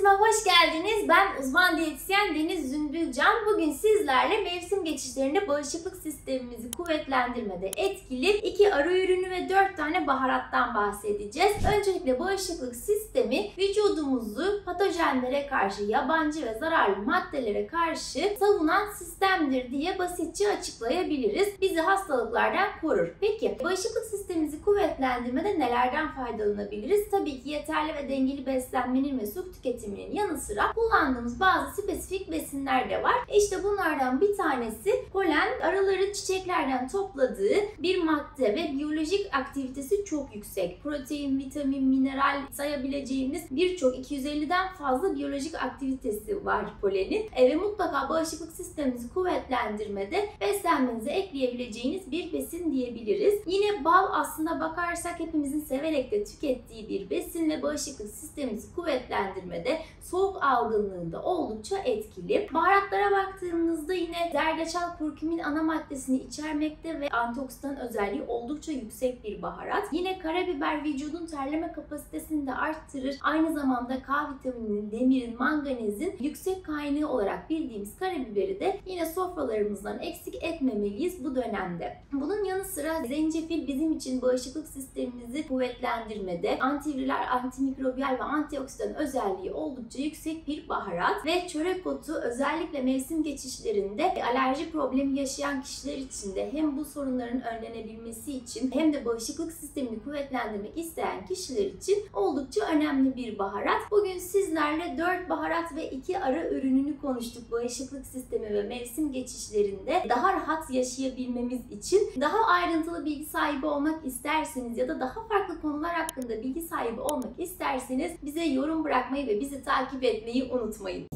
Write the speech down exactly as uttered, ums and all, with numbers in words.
Diyetime hoş geldiniz. Ben uzman diyetisyen Deniz Zümbülcan. Bugün sizlerle mevsim geçişlerinde bağışıklık sistemimizi kuvvetlendirmede etkili iki ara ürünü ve dört tane baharattan bahsedeceğiz. Öncelikle bağışıklık sistemi vücudumuzu patojenlere karşı, yabancı ve zararlı maddelere karşı savunan sistemdir diye basitçe açıklayabiliriz. Bizi hastalıklardan korur. Peki bağışıklık sistemimizi kuvvetlendirmede nelerden faydalanabiliriz? Tabii ki yeterli ve dengeli beslenmenin ve su tüketiminin yanı sıra kullandığımız bazı spesifik besinler de var. İşte bunlardan bir tanesi polen, arıların çiçeklerden topladığı bir madde ve biyolojik aktivitesi çok yüksek. Protein, vitamin, mineral sayabileceğimiz birçok iki yüz elliden fazla biyolojik aktivitesi var polenin. E, ve mutlaka bağışıklık sistemimizi kuvvetlendirmede beslenmenize ekleyebileceğiniz bir besin diyebiliriz. Yine bal aslında bakarsak hepimizin severek de tükettiği bir besin ve bağışıklık sistemimizi kuvvetlendirmede, soğuk algınlığında oldukça etkili. Baharatlara baktığımızda yine zerdeçal kurkumin ana maddesini içermekte ve antioksidan özelliği oldukça yüksek bir baharat. Yine karabiber vücudun terleme kapasitesini de arttırır. Aynı zamanda K vitamininin, demirin, manganezin yüksek kaynağı olarak bildiğimiz karabiberi de yine sofralarımızdan eksik etmemeliyiz bu dönemde. Bunun yanı sıra zencefil bizim için bağışıklık sistemimizi kuvvetlendirmede, antiviral, antimikrobiyal ve antioksidan özelliği oldukça yüksek bir baharat ve çörek otu özellikle mevsim geçişlerinde alerji problemi yaşayan kişiler için de hem bu sorunların önlenebilmesi için hem de bağışıklık sistemini kuvvetlendirmek isteyen kişiler için oldukça önemli bir baharat. Bugün sizlerle dört baharat ve iki ara ürününü konuştuk. Bağışıklık sistemi ve mevsim geçişlerinde daha rahat yaşayabilmemiz için. Daha ayrıntılı bilgi sahibi olmak isterseniz ya da daha farklı konular hakkında bilgi sahibi olmak isterseniz bize yorum bırakmayı ve bizi takip etmeyi unutmayın.